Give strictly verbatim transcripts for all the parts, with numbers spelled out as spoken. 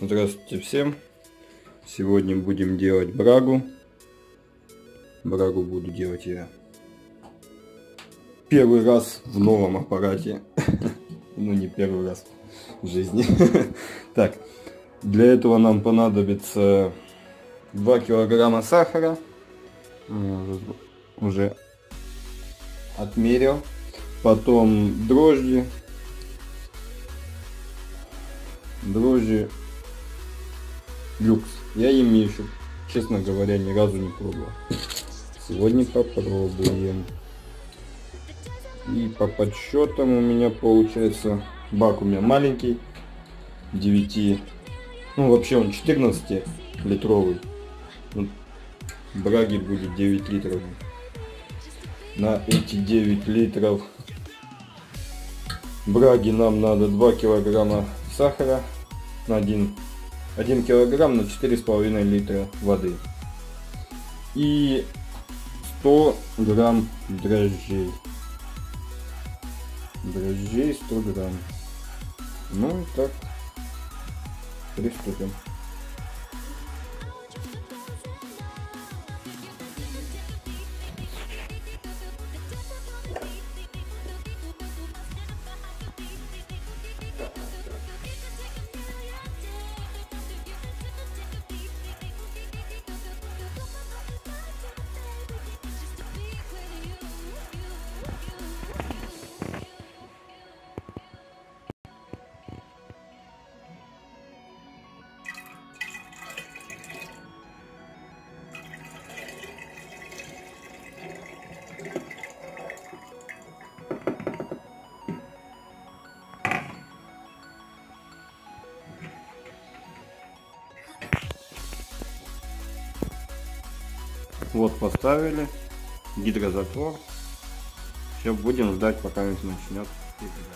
Здравствуйте всем! Сегодня будем делать брагу. Брагу буду делать я первый раз в новом аппарате. Ну, не первый раз в жизни. Так, для этого нам понадобится два килограмма сахара. Уже отмерил. Потом дрожжи. Дрожжи люкс. Я ими еще, честно говоря, ни разу не пробовал. Сегодня попробуем. И по подсчетам у меня получается, бак у меня маленький, девять, ну вообще он четырнадцать литровый. Браги будет девять литров. На эти девять литров браги нам надо два килограмма сахара на один. один килограмм на четыре с половиной литра воды и сто грамм дрожжей. Дрожжей сто грамм. Ну и так, приступим. Вот поставили гидрозатвор. Все, будем ждать, пока он начнет перегорать.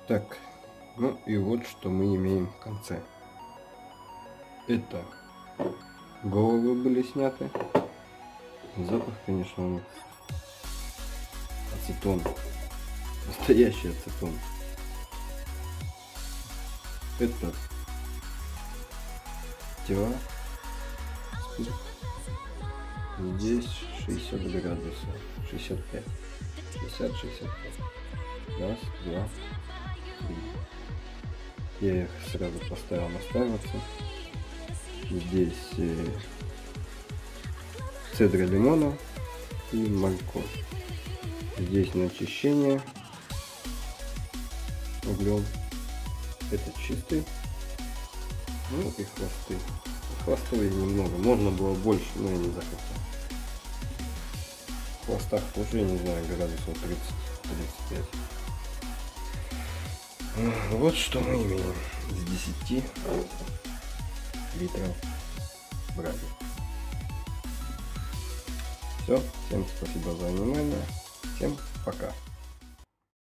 Так, ну и вот что мы имеем в конце. Это головы были сняты. Запах, конечно, у них ацетон. Настоящий ацетон. Это тела. Здесь шестьдесят градусов. шестьдесят пять. шестьдесят шестьдесят пять. Раз, два, три. Я их сразу поставил настаиваться. Здесь э, цедра лимона и морковь. Здесь начищение углем. Это чистый. Ну и хвосты. Хвостовые немного. Можно было больше, но я не захотел. В хвостах тоже, я не знаю, градусов тридцать-тридцать пять. Вот что мы имеем из десяти литров браги. Все, всем спасибо за внимание, всем пока.